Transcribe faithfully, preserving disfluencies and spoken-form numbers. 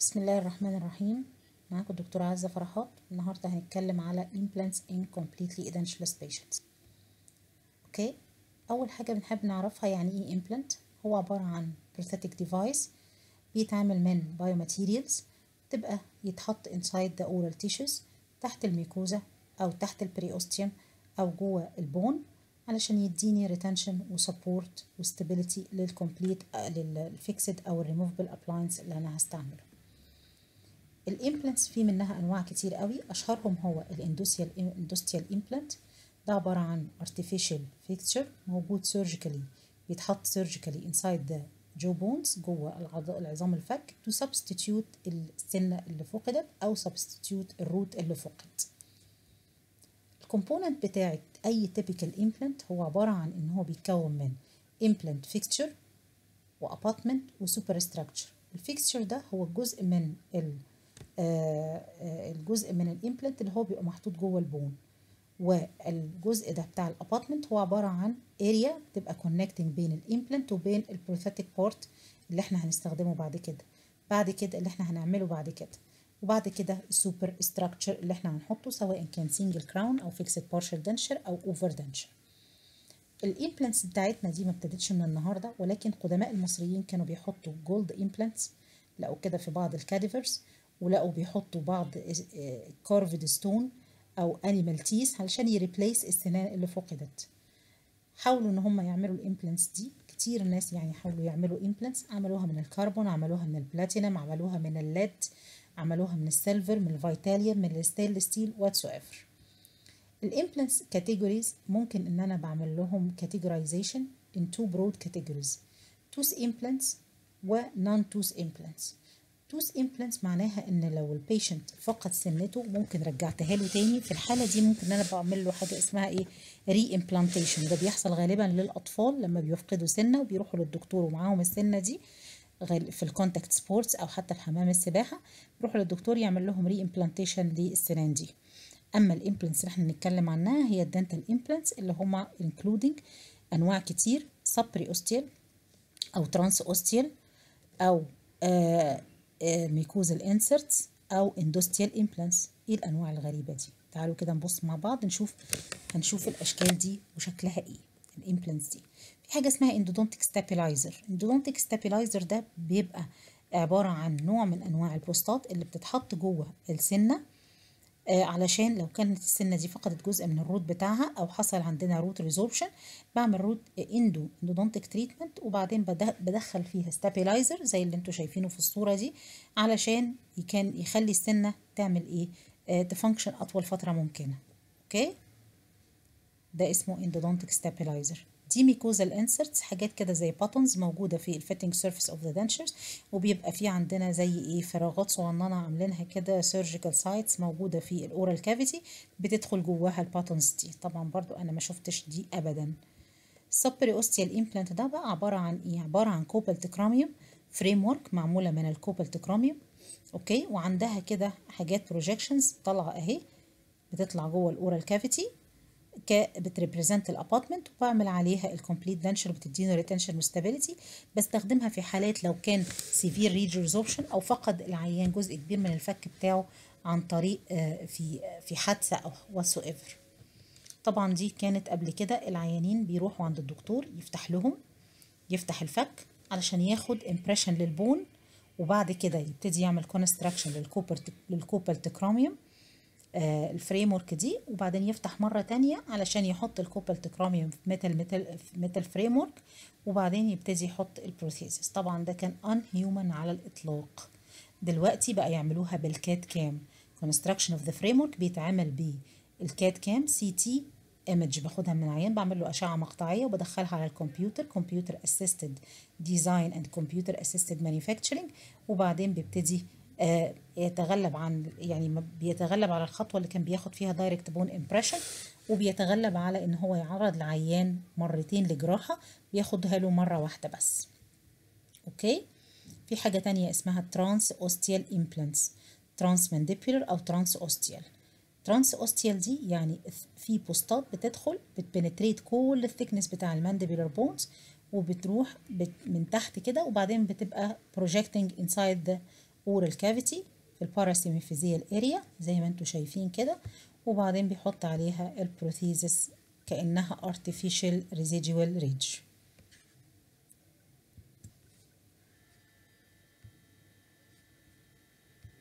بسم الله الرحمن الرحيم. معاكم الدكتورة عزة فرحات. النهاردة هنتكلم على implants in completely edentulous patients. اوكي، أول حاجة بنحب نعرفها يعني ايه implant. هو عبارة عن prosthetic device بيتعمل من biomaterials، تبقى يتحط inside the oral tissues تحت الميكوزا أو تحت البريوستيوم أو جوه البون علشان يديني retention و support و stability للكمبليت للفيكسد أو الريموفبل appliance اللي أنا هستعمله. الامبلانتس في منها انواع كتير قوي، اشهرهم هو الاندوستيال اندوستيال امبلانت. ده عباره عن artificial fixture موجود surgically، بيتحط surgically inside the jaw bones جوه العظام الفك to substitute السنه اللي فقدت او substitute الروت اللي فقد. الكومبوننت بتاعت اي typical implant هو عباره عن ان هو بيتكون من implant fixture واباتمنت وسوبرستراكشر. الفيكستشر ده هو جزء من ال آه الجزء من الامبلانت اللي هو بيبقى محطوط جوه البون، والجزء ده بتاع الاباتمنت هو عباره عن اريا بتبقى كونكتنج بين الامبلانت وبين البروثيتك بارت اللي احنا هنستخدمه بعد كده بعد كده اللي احنا هنعمله بعد كده وبعد كده السوبر ستراكشر اللي احنا هنحطه سواء كان سنجل كراون او فيكسد بارشل دنشر او اوفر دنشر. الامبلانتس بتاعتنا دي ما ابتدتش من النهارده، ولكن قدماء المصريين كانوا بيحطوا جولد امبلانتس، لقوا كده في بعض الكاديفرز، ولقوا بيحطوا بعض كارفد ستون او انيمال تيس علشان يريبليس السنان اللي فقدت. حاولوا ان هم يعملوا الامبلانتس دي، كتير ناس يعني حاولوا يعملوا امبلانتس، عملوها من الكربون، عملوها من البلاتينم، عملوها من الليد، عملوها من السيلفر، من الفيتاليوم، من الستينلس ستيل واتس ايفر. الامبلانتس كاتيجوريز ممكن ان انا بعمل لهم كاتيجورايزيشن in two broad categories: tooth implants و non tooth implants. tooth implants معناها ان لو البيشنت فقد سنته ممكن رجعتها له تاني، في الحاله دي ممكن ان انا بعمل له حاجه اسمها ايه ري امبلانتيشن. ده بيحصل غالبا للاطفال لما بيفقدوا سنه وبيروحوا للدكتور ومعاهم السنه دي في الكونتاكت سبورتس او حتى في حمام السباحه، بيروحوا للدكتور يعمل لهم ري امبلانتيشن للسنان دي. اما الامبلانتس اللي احنا بنتكلم عنها هي الدنتال امبلانتس اللي هما انكلودنج انواع كتير: سبري اوستيال او ترانس اوستيال او آه آه ميكوزال انسرتس او اندوستيال امبلانتس. ايه الانواع الغريبه دي؟ تعالوا كده نبص مع بعض نشوف هنشوف الاشكال دي وشكلها ايه. الامبلانتس دي في حاجه اسمها اندودونتيك ستابيلايزر. اندودونتيك ستابيلايزر ده بيبقى عباره عن نوع من انواع البوستات اللي بتتحط جوه السنه آه علشان لو كانت السنه دي فقدت جزء من الروت بتاعها او حصل عندنا روت ريزوربشن، بعمل روت اندو اندودونتيك تريتمنت وبعدين بدخل فيها ستابيلايزر زي اللي انتوا شايفينه في الصوره دي علشان كان يخلي السنه تعمل ايه آه تفانكشن اطول فتره ممكنه. اوكي، ده اسمه اندودونتيك ستابيلايزر. دي ميكوزال انسرتس، حاجات كده زي باتونز موجوده في الفيتنج سيرفيس اوف ذا دنتشرز، وبيبقى في عندنا زي ايه فراغات صغننه عاملينها كده سيرجيكال سايتس موجوده في الاورال كافيتي بتدخل جواها الباتونز دي. طبعا برضو انا ما شفتش دي ابدا. السبري اوستيال امبلانت ده بقى عباره عن ايه؟ عباره عن كوبالت كراميوم فريم ورك معموله من الكوبالت كراميوم. اوكي، وعندها كده حاجات بروجيكشنز طالعه اهي بتطلع جوه الاورال كافيتي بتريبريزنت الابارتمنت، وبعمل عليها الكومبليت دنشر بتدينا ريتنشن وستابيليتي. بستخدمها في حالات لو كان سيفير ريج ريزوربشن او فقد العيان جزء كبير من الفك بتاعه عن طريق في في حادثه او واتس ايفر. طبعا دي كانت قبل كده العيانين بيروحوا عند الدكتور يفتح لهم يفتح الفك علشان ياخد امبريشن للبون، وبعد كده يبتدي يعمل كونستراكشن للكوبالت للكوبالت كراميوم آه الفريم ورك دي، وبعدين يفتح مره تانية علشان يحط الكوبالت كراميوم في ميتال ميتال ميتال فريم ورك، وبعدين يبتدي يحط البروثيسيس. طبعا ده كان ان هيومن على الاطلاق. دلوقتي بقى يعملوها بالكات كام. كونستراكشن اوف ذا فريم ورك بيتعمل بالكات كام سي تي ايمج، باخدها من العيان بعمل له اشعه مقطعيه وبدخلها على الكمبيوتر، كمبيوتر اسيستد ديزاين اند كمبيوتر اسيستد مانيفاكتشرنج، وبعدين بيبتدي آه يتغلب عن يعني بيتغلب على الخطوه اللي كان بياخد فيها دايركت بون امبريشن، وبيتغلب على ان هو يعرض العيان مرتين لجراحه بياخدها له مره واحده بس. اوكي، في حاجه تانية اسمها ترانس اوستيال امبلانتس، ترانس مانديبولار او ترانس اوستيال. ترانس اوستيال دي يعني في بوستات بتدخل بتبنتريت كل الثيكنس بتاع المانديبولار بونز وبتروح بت من تحت كده، وبعدين بتبقى projecting inside the oral cavity في الباراسيميفيزيال اريا زي ما انتوا شايفين كده، وبعدين بيحط عليها البروثيزس كأنها artificial residual ridge.